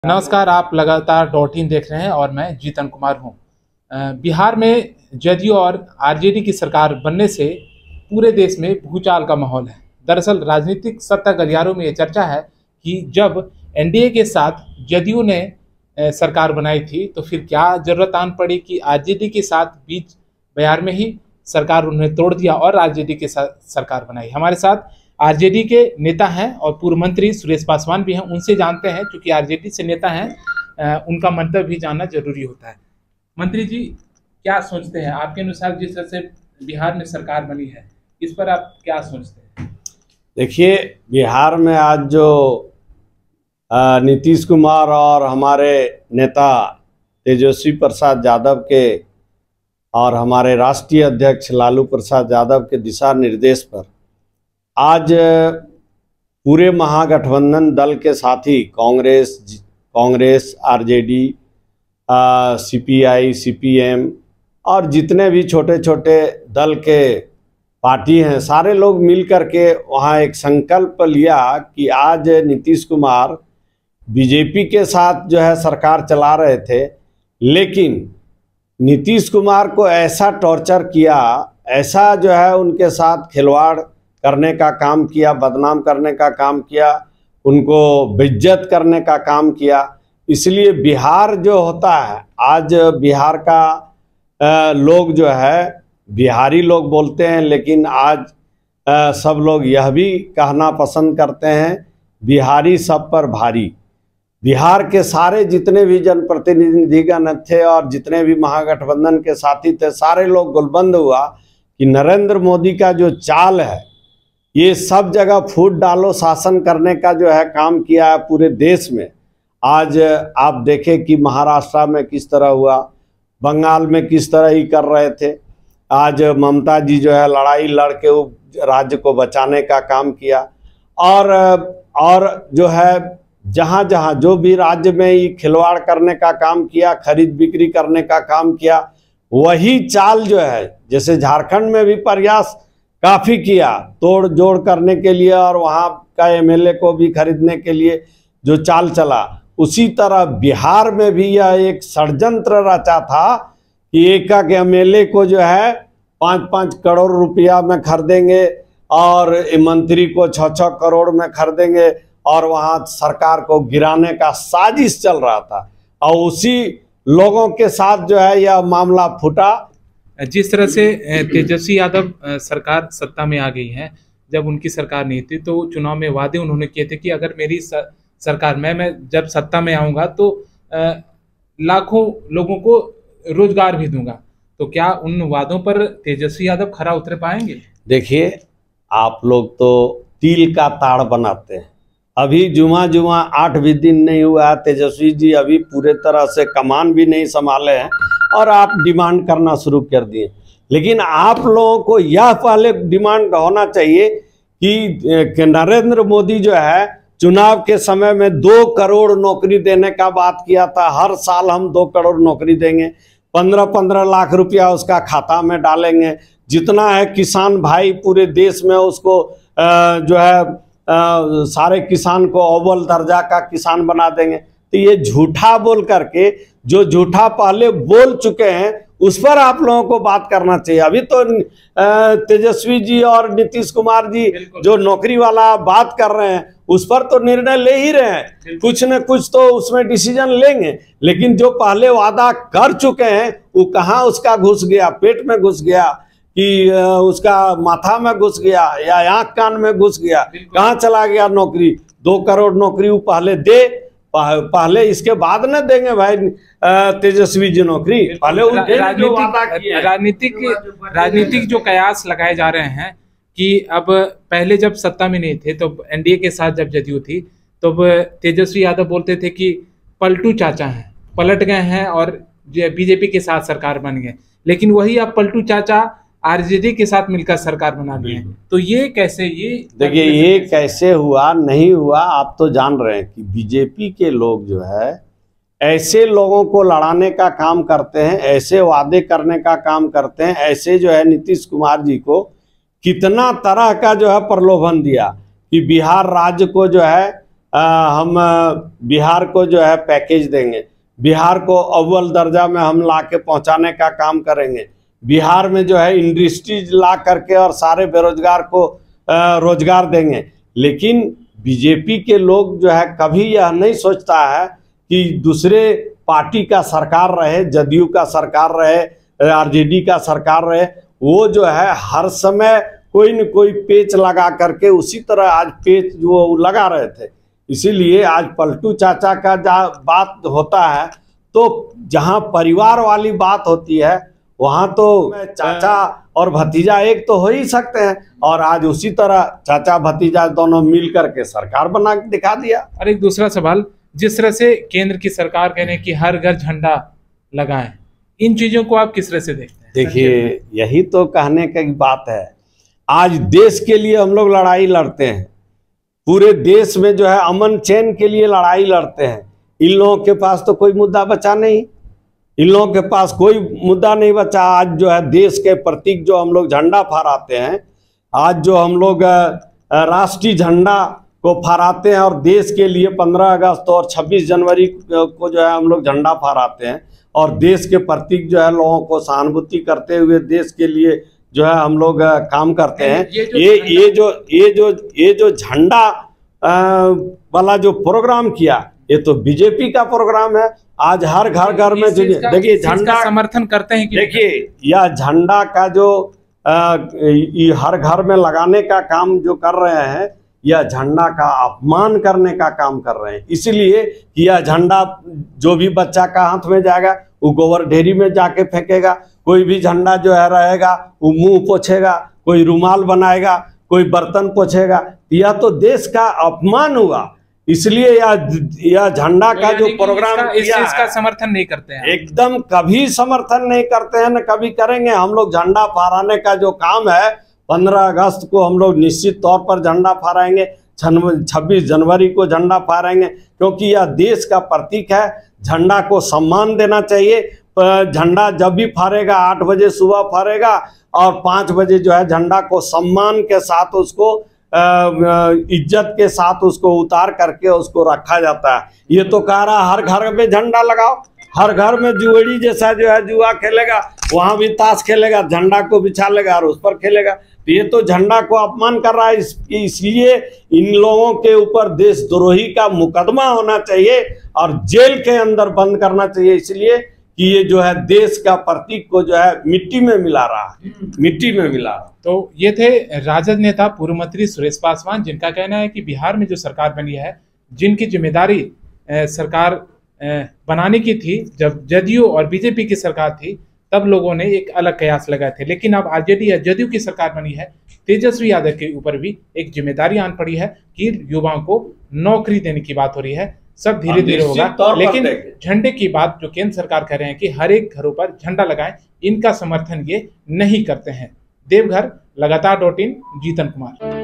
नमस्कार, आप लगातार डॉट इन देख रहे हैं और मैं जीतन कुमार हूं। बिहार में जदयू और आरजेडी की सरकार बनने से पूरे देश में भूचाल का माहौल है। दरअसल राजनीतिक सत्ता गलियारों में ये चर्चा है कि जब एनडीए के साथ जदयू ने सरकार बनाई थी तो फिर क्या जरूरत आन पड़ी कि आरजेडी के साथ बीच बयार में ही सरकार उन्होंने तोड़ दिया और आरजेडी के साथ सरकार बनाई। हमारे साथ आरजेडी के नेता हैं और पूर्व मंत्री सुरेश पासवान भी हैं। उनसे जानते हैं, क्योंकि आरजेडी से नेता हैं, उनका मंतव्य भी जानना जरूरी होता है। मंत्री जी, क्या सोचते हैं आपके अनुसार जिस तरह से बिहार में सरकार बनी है, इस पर आप क्या सोचते हैं? देखिए, बिहार में आज जो नीतीश कुमार और हमारे नेता तेजस्वी प्रसाद यादव के और हमारे राष्ट्रीय अध्यक्ष लालू प्रसाद यादव के दिशा निर्देश पर आज पूरे महागठबंधन दल के साथी कांग्रेस, आरजेडी, सीपीआई, सीपीएम और जितने भी छोटे छोटे दल के पार्टी हैं, सारे लोग मिल करके वहाँ एक संकल्प लिया कि आज नीतीश कुमार बीजेपी के साथ जो है सरकार चला रहे थे, लेकिन नीतीश कुमार को ऐसा टॉर्चर किया, ऐसा जो है उनके साथ खिलवाड़ करने का काम किया, बदनाम करने का काम किया, उनको बेइज्जत करने का काम किया। इसलिए बिहार जो होता है, आज बिहार का लोग जो है बिहारी लोग बोलते हैं, लेकिन आज सब लोग यह भी कहना पसंद करते हैं बिहारी सब पर भारी। बिहार के सारे जितने भी जनप्रतिनिधिगण थे और जितने भी महागठबंधन के साथी थे, सारे लोग गुलबंद हुआ कि नरेंद्र मोदी का जो चाल है, ये सब जगह फूट डालो शासन करने का जो है काम किया है पूरे देश में। आज आप देखें कि महाराष्ट्र में किस तरह हुआ, बंगाल में किस तरह ही कर रहे थे। आज ममता जी जो है लड़ाई लड़ के राज्य को बचाने का काम किया, और जो है जहाँ जहाँ जो भी राज्य में ही खिलवाड़ करने का काम किया, खरीद बिक्री करने का काम किया, वही चाल जो है, जैसे झारखंड में भी प्रयास काफ़ी किया तोड़ जोड़ करने के लिए और वहाँ का एमएलए को भी खरीदने के लिए जो चाल चला, उसी तरह बिहार में भी यह एक षड्यंत्र रचा था कि एक एमएलए को जो है 5-5 करोड़ रुपया में खरीदेंगे और मंत्री को 6-6 करोड़ में खरीदेंगे और वहाँ सरकार को गिराने का साजिश चल रहा था। और उसी लोगों के साथ जो है यह मामला फूटा। जिस तरह से तेजस्वी यादव सरकार सत्ता में आ गई है, जब उनकी सरकार नहीं थी तो चुनाव में वादे उन्होंने किए थे कि अगर मेरी सरकार मैं जब सत्ता में आऊँगा तो लाखों लोगों को रोजगार भी दूंगा। तो क्या उन वादों पर तेजस्वी यादव खरा उतर पाएंगे? देखिए, आप लोग तो तिल का ताड़ बनाते हैं। अभी जुमा 8 भी दिन नहीं हुआ है, तेजस्वी जी अभी पूरे तरह से कमान भी नहीं संभाले हैं और आप डिमांड करना शुरू कर दिए। लेकिन आप लोगों को यह पहले डिमांड होना चाहिए कि नरेंद्र मोदी जो है चुनाव के समय में 2 करोड़ नौकरी देने का बात किया था। हर साल हम 2 करोड़ नौकरी देंगे, 15-15 लाख रुपया उसका खाता में डालेंगे। जितना है किसान भाई पूरे देश में, उसको जो है सारे किसान को अव्वल दर्जा का किसान बना देंगे। तो ये झूठा बोल करके, जो झूठा पहले बोल चुके हैं, उस पर आप लोगों को बात करना चाहिए। अभी तो तेजस्वी जी और नीतीश कुमार जी जो नौकरी वाला बात कर रहे हैं, उस पर तो निर्णय ले ही रहे हैं, कुछ न कुछ तो उसमें डिसीजन लेंगे। लेकिन जो पहले वादा कर चुके हैं, वो कहाँ उसका घुस गया, पेट में घुस गया कि उसका माथा में घुस गया या आँख कान में घुस गया, कहाँ चला गया नौकरी? 2 करोड़ नौकरी वो पहले दे, पहले इसके बाद न देंगे भाई तेजस्वी जी नौकरी। पहले राजनीतिक जो कयास लगाए जा रहे हैं कि अब पहले जब सत्ता में नहीं थे तो एनडीए के साथ जब जदयू थी तो तेजस्वी यादव बोलते थे कि पलटू चाचा हैं, पलट गए हैं और बीजेपी के साथ सरकार बन गए। लेकिन वही अब पलटू चाचा आरजेडी के साथ मिलकर सरकार बना दी है। तो ये कैसे, ये देखिए ये कैसे हुआ, नहीं हुआ, आप तो जान रहे हैं कि बीजेपी के लोग जो है ऐसे लोगों को लड़ाने का काम करते हैं, ऐसे वादे करने का काम करते हैं। ऐसे जो है नीतीश कुमार जी को कितना तरह का जो है प्रलोभन दिया कि बिहार राज्य को जो है हम बिहार को जो है पैकेज देंगे, बिहार को अव्वल दर्जा में हम ला के पहुँचाने का काम करेंगे, बिहार में जो है इंडस्ट्रीज ला करके और सारे बेरोजगार को रोजगार देंगे। लेकिन बीजेपी के लोग जो है कभी यह नहीं सोचता है कि दूसरे पार्टी का सरकार रहे, जदयू का सरकार रहे, आरजेडी का सरकार रहे, वो जो है हर समय कोई न कोई पेच लगा करके उसी तरह आज पेच जो लगा रहे थे। इसीलिए आज पलटू चाचा का बात होता है तो जहां परिवार वाली बात होती है वहां तो चाचा और भतीजा एक तो हो ही सकते हैं, और आज उसी तरह चाचा भतीजा दोनों मिल करके सरकार बना के दिखा दिया। और एक दूसरा सवाल, जिस तरह से केंद्र की सरकार कह रहे हैं कि हर घर झंडा लगाएं, इन चीजों को आप किस तरह से देखते हैं? देखिए, यही तो कहने की बात है। आज देश के लिए हम लोग लड़ाई लड़ते हैं, पूरे देश में जो है अमन चैन के लिए लड़ाई लड़ते हैं। इन लोगों के पास तो कोई मुद्दा बचा नहीं, इन लोगों के पास कोई मुद्दा नहीं बचा। आज जो है देश के प्रतीक जो हम लोग झंडा फहराते हैं, आज जो हम लोग राष्ट्रीय झंडा को फहराते हैं और देश के लिए 15 अगस्त और 26 जनवरी को जो है हम लोग झंडा फहराते हैं और देश के प्रतीक जो है लोगों को सहानुभूति करते हुए देश के लिए जो है हम लोग काम करते हैं। ये जो झंडा वाला जो प्रोग्राम किया, ये तो बीजेपी का प्रोग्राम है। आज हर घर घर में देखिए झंडा समर्थन करते हैं कि देखिए यह झंडा का जो हर घर में लगाने का काम जो कर रहे हैं, यह झंडा का अपमान करने का काम कर रहे हैं। इसलिए कि यह झंडा जो भी बच्चा का हाथ में जाएगा वो गोबर ढेरी में जाके फेंकेगा, कोई भी झंडा जो है रहेगा वो मुंह पोछेगा, कोई रुमाल बनाएगा, कोई बर्तन पोछेगा। यह तो देश का अपमान हुआ। इसलिए यह झंडा का जो प्रोग्राम किया है, इसका समर्थन नहीं करते हैं, एकदम कभी समर्थन नहीं करते हैं, न कभी करेंगे। हम लोग झंडा फहराने का जो काम है 15 अगस्त को हम लोग निश्चित तौर पर झंडा फहराएंगे, 26 जनवरी को झंडा फहराएंगे, क्योंकि यह देश का प्रतीक है। झंडा को सम्मान देना चाहिए। झंडा जब भी फहरेगा 8 बजे सुबह फहरेगा और 5 बजे जो है झंडा को सम्मान के साथ उसको इज्जत के साथ उसको उतार करके उसको रखा जाता है। ये तो कह रहा हर घर में झंडा लगाओ, हर घर में जुएड़ी जैसा जो है जुआ खेलेगा, वहां भी ताश खेलेगा, झंडा को बिछा लेगा और उस पर खेलेगा। तो ये तो झंडा को अपमान कर रहा है। इसलिए इन लोगों के ऊपर देशद्रोही का मुकदमा होना चाहिए और जेल के अंदर बंद करना चाहिए। इसलिए कि ये जो है देश का प्रतीक को जो है मिट्टी में मिला रहा है, मिट्टी में मिला रहा। तो ये थे राजद नेता पूर्व मंत्री सुरेश पासवान, जिनका कहना है कि बिहार में जो सरकार बनी है, जिनकी जिम्मेदारी सरकार बनाने की थी, जब जदयू और बीजेपी की सरकार थी तब लोगों ने एक अलग कयास लगाए थे, लेकिन अब आरजेडी या जदयू की सरकार बनी है, तेजस्वी यादव के ऊपर भी एक जिम्मेदारी आन पड़ी है कि युवाओं को नौकरी देने की बात हो रही है। सब धीरे धीरे होगा, लेकिन झंडे की बात जो केंद्र सरकार कह रहे हैं कि हर एक घरों पर झंडा लगाएं, इनका समर्थन ये नहीं करते हैं। देवघर लगातार .in, जीतन कुमार।